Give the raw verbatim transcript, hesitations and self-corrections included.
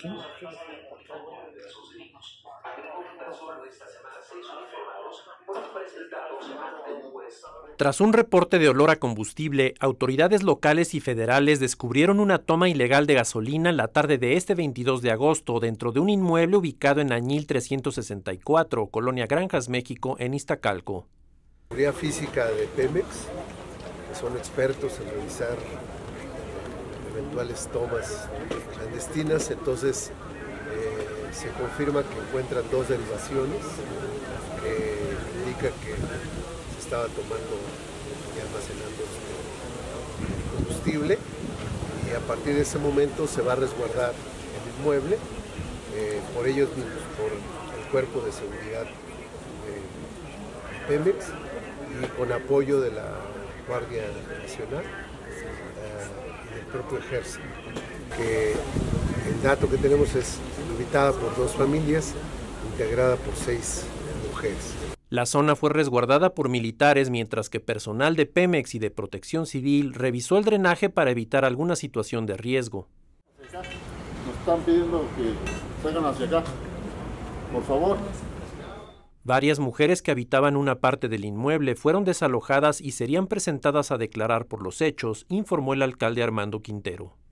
Tras un reporte de olor a combustible, autoridades locales y federales descubrieron una toma ilegal de gasolina la tarde de este veintidós de agosto dentro de un inmueble ubicado en Añil trescientos sesenta y cuatro, Colonia Granjas, México, en Iztacalco. La seguridad física de Pemex, que son expertos en revisar eventuales tomas clandestinas, entonces eh, se confirma que encuentran dos derivaciones que indica que se estaba tomando y almacenando combustible, y a partir de ese momento se va a resguardar el inmueble eh, por ellos mismos, por el cuerpo de seguridad de Pemex y con apoyo de la Guardia Nacional uh, y del propio Ejército, que el dato que tenemos es habitada por dos familias, integrada por seis mujeres. La zona fue resguardada por militares, mientras que personal de Pemex y de Protección Civil revisó el drenaje para evitar alguna situación de riesgo. Nos están pidiendo que salgan hacia acá, por favor. Varias mujeres que habitaban una parte del inmueble fueron desalojadas y serían presentadas a declarar por los hechos, informó el alcalde Armando Quintero.